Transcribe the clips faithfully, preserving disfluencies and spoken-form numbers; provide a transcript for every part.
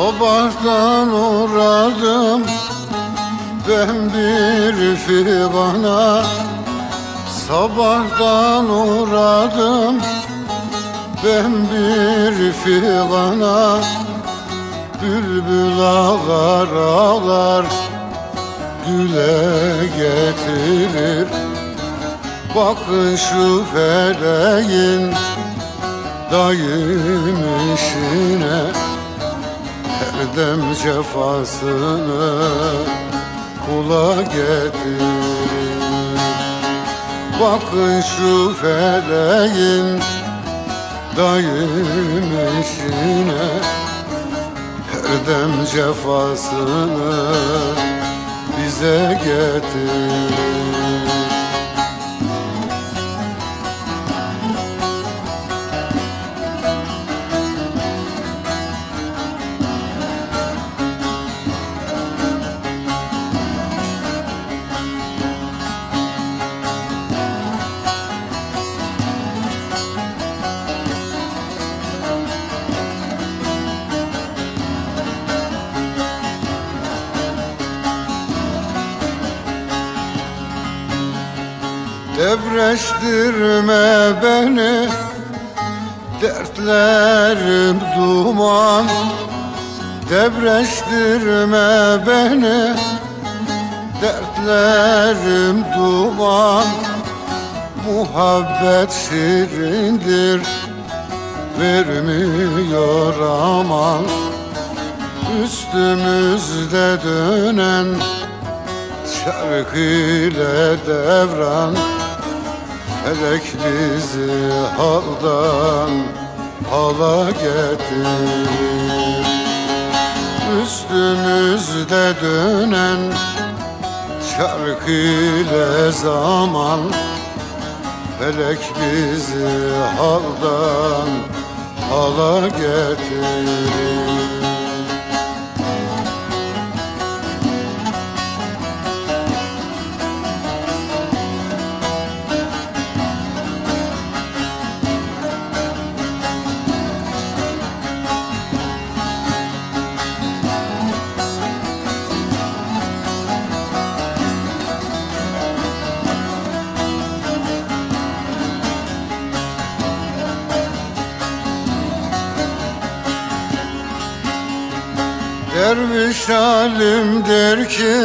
Sabahtan uğradım ben bir figana, sabahtan uğradım ben bir figana. Bülbül ağlar ağlar güle getirir. Bakın şu feleğin dayım işine, her dem cefasını kula getirir. Bakın şu feleğin dayım işine, her dem cefasını bize getirir. Debreştirme beni, dertlerim duman. Debreştirme beni, dertlerim duman. Muhabbet şirindir, vermiyor aman. Üstümüzde dönen çark ile devran, felek bizi haldan hala getirir. Üstümüzde dönen çark ile zaman, felek bizi haldan hala getirir. Derviş alim der ki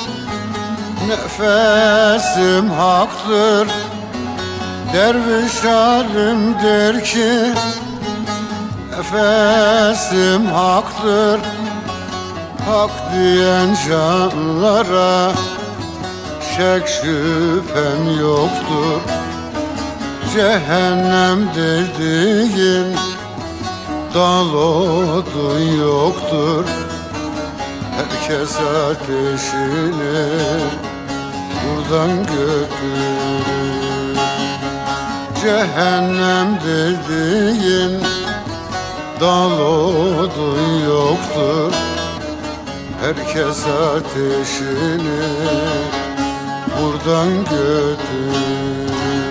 nefesim haktır. Derviş alim der ki nefesim haktır. Hak diyen canlara şek şüphem yoktur. Cehennem dediğin dal odun yoktur. Herkes ateşini buradan götürür. Cehennem dediğin dal odun yoktur. Herkes ateşini buradan götürür.